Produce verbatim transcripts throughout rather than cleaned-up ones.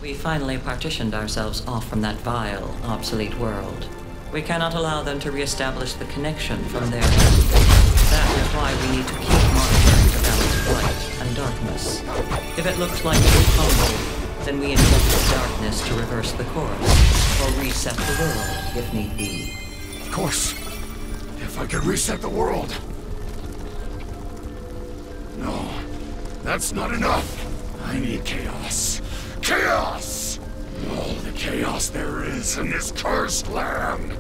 We finally partitioned ourselves off from that vile, obsolete world. We cannot allow them to re-establish the connection from their end. That is why we need to keep monitoring the balance of light and darkness. If it looks like we fumble, then we inject the darkness to reverse the course, or reset the world, if need be. Of course. If I could reset the world. No, that's not enough. I need chaos. Chaos! All the chaos there is in this cursed land!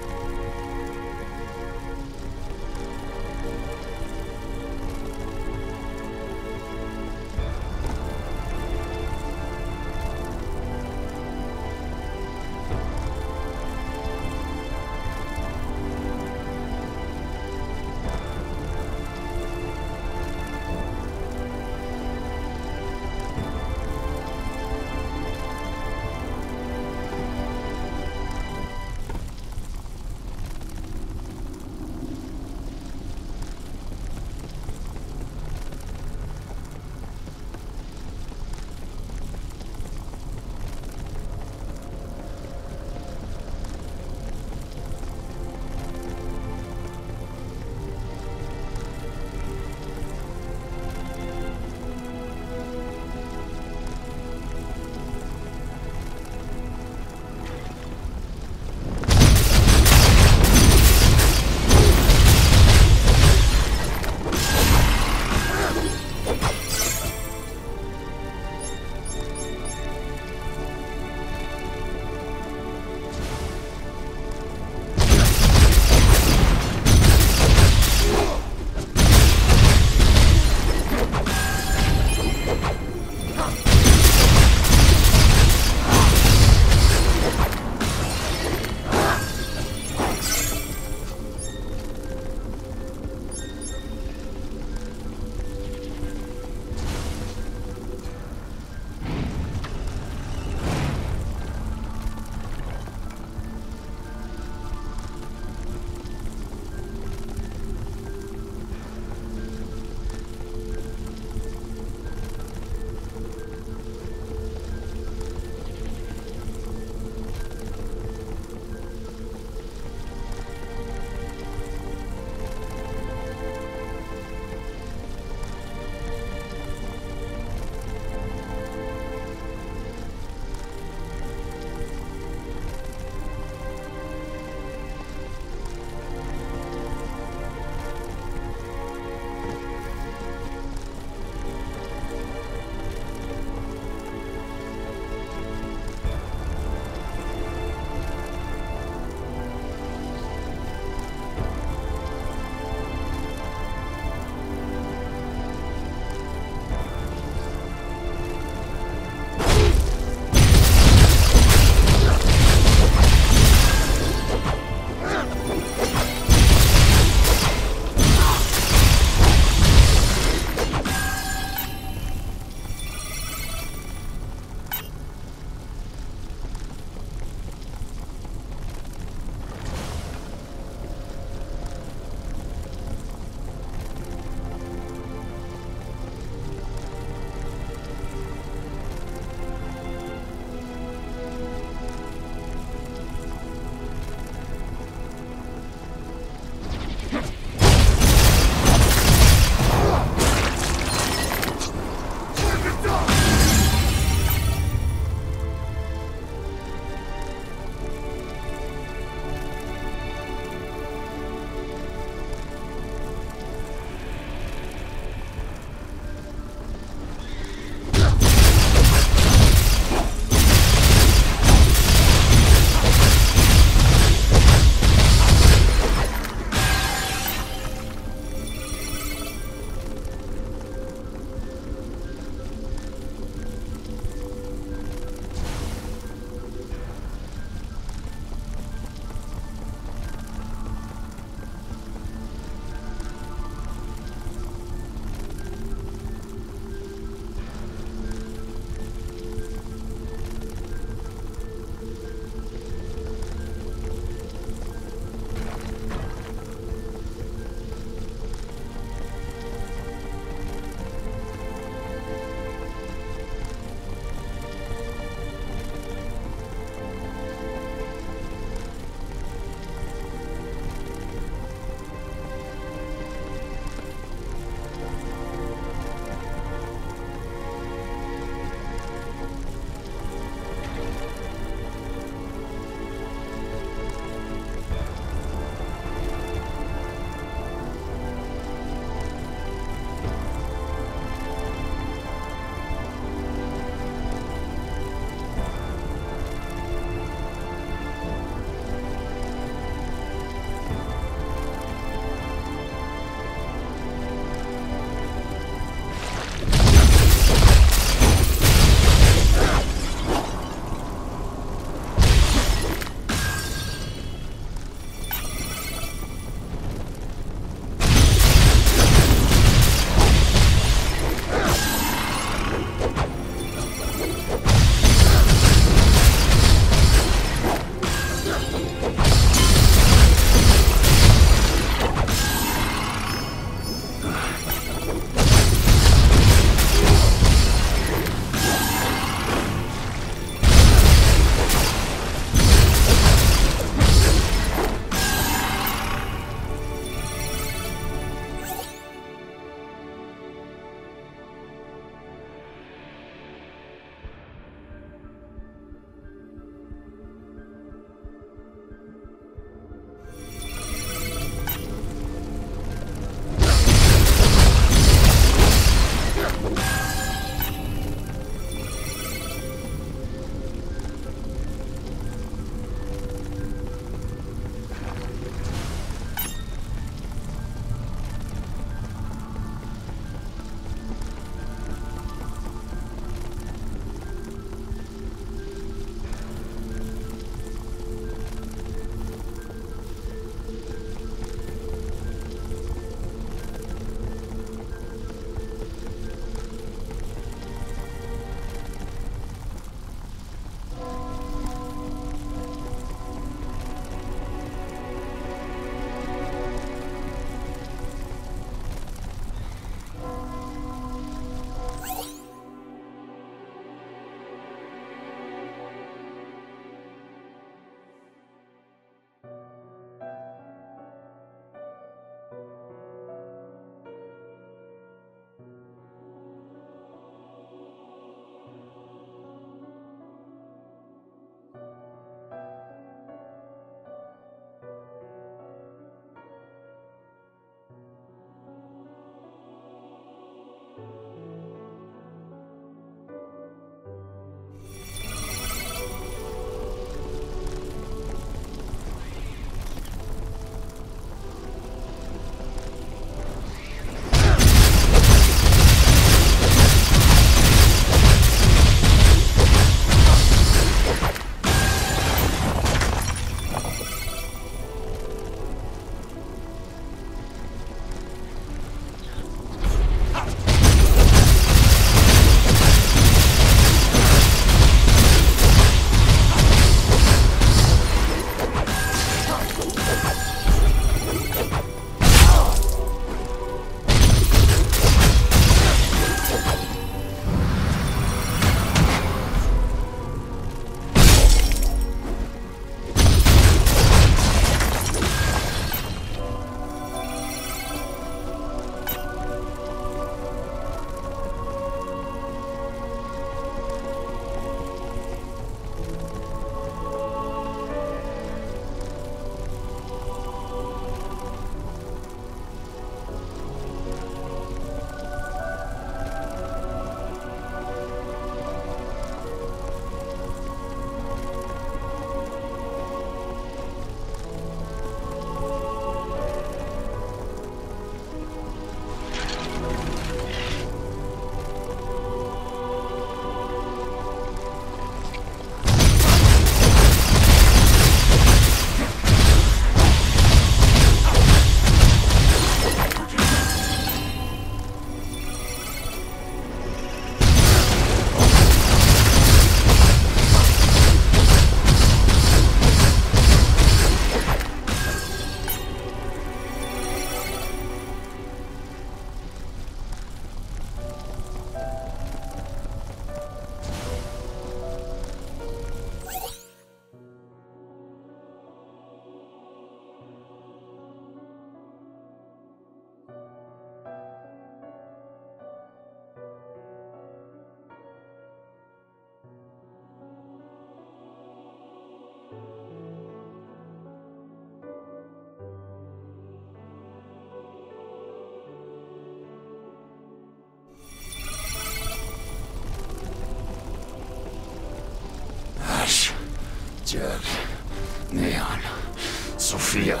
Jed, Neon, Sophia.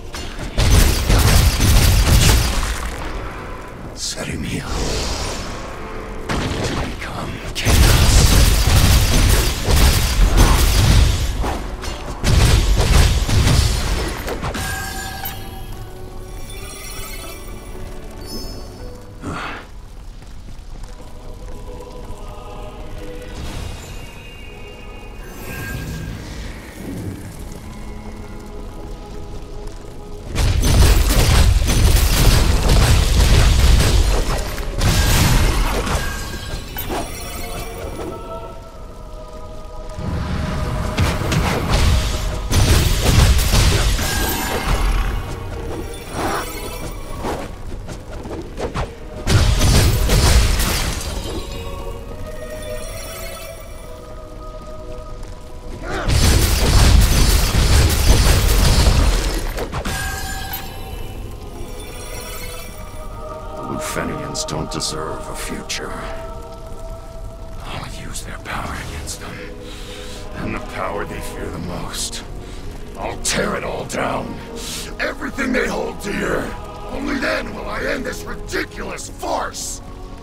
Setting me up to become chaos. Fenians don't deserve a future. I'll use their power against them. And the power they fear the most. I'll tear it all down. Everything they hold dear. Only then will I end this ridiculous farce!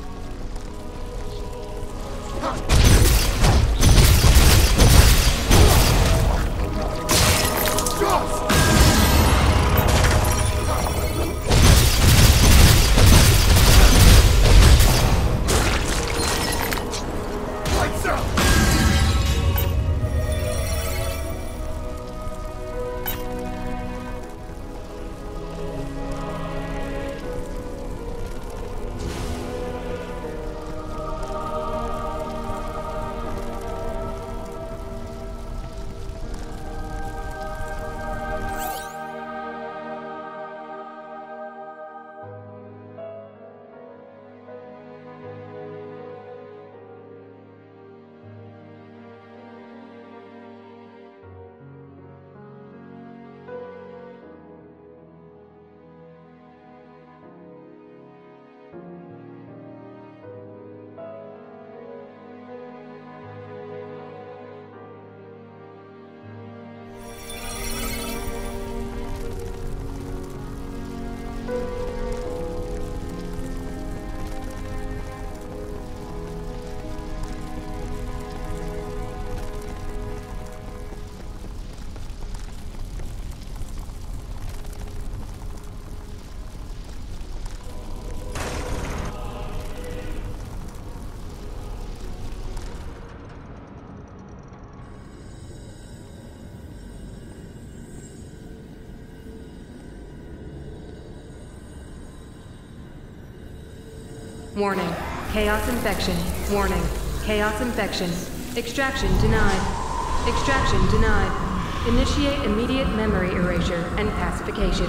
Warning. Chaos infection. Warning. Chaos infection. Extraction denied. Extraction denied. Initiate immediate memory erasure and pacification.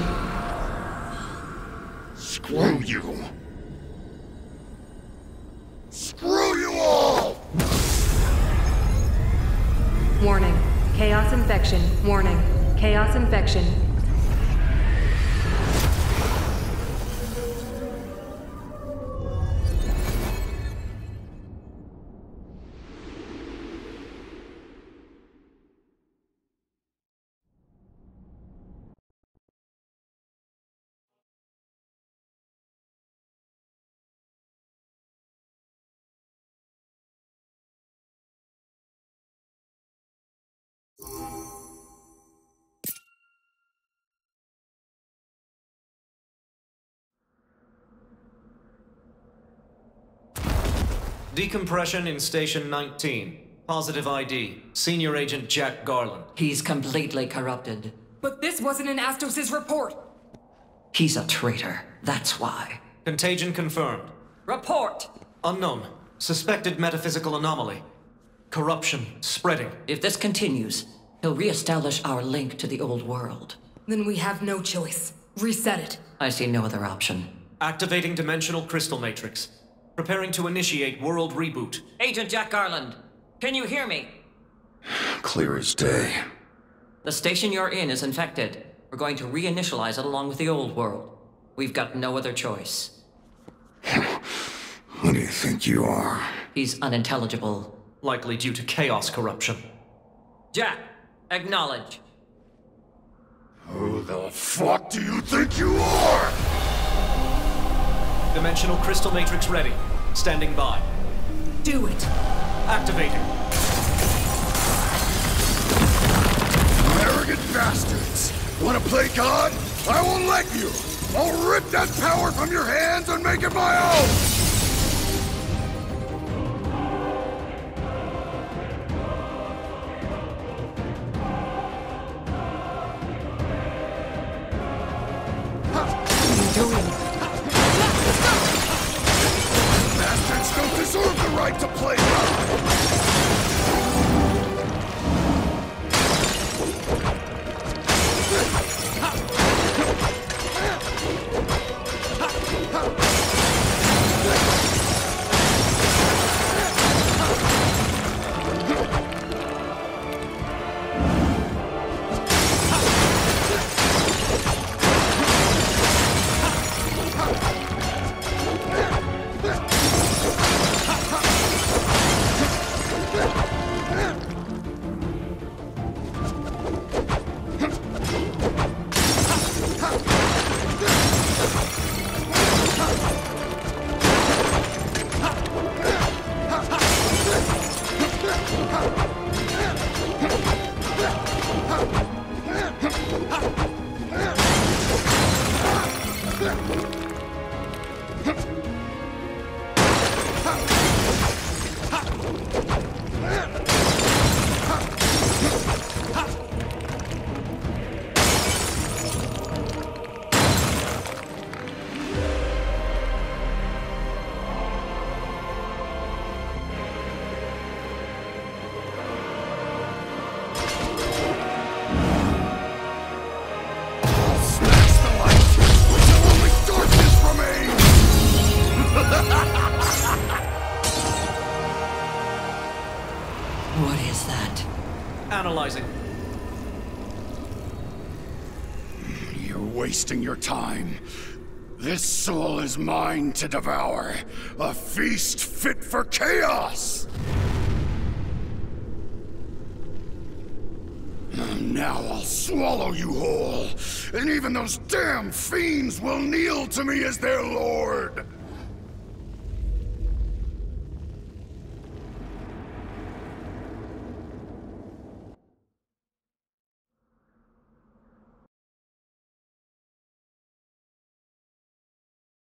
Screw you! Screw you all! Warning. Chaos infection. Warning. Chaos infection. Decompression in Station nineteen. Positive I D. Senior Agent Jack Garland. He's completely corrupted. But this wasn't in Astos' report. He's a traitor. That's why. Contagion confirmed. Report! Unknown. Suspected metaphysical anomaly. Corruption spreading. If this continues, he'll reestablish our link to the old world. Then we have no choice. Reset it. I see no other option. Activating Dimensional Crystal Matrix. Preparing to initiate world reboot. Agent Jack Garland, can you hear me? Clear as day. The station you're in is infected. We're going to reinitialize it along with the old world. We've got no other choice. Who do you think you are? He's unintelligible. Likely due to chaos corruption. Jack, Acknowledge. Who the fuck do you think you are? Dimensional crystal matrix ready. Standing by. Do it. Activating. Arrogant bastards! Wanna play God? I won't let you! I'll rip that power from your hands and make it my own! Bastards don't deserve the right to play God! What is that? Analyzing. You're wasting your time. This soul is mine to devour. A feast fit for chaos! Now I'll swallow you whole, and even those damn fiends will kneel to me as their lord!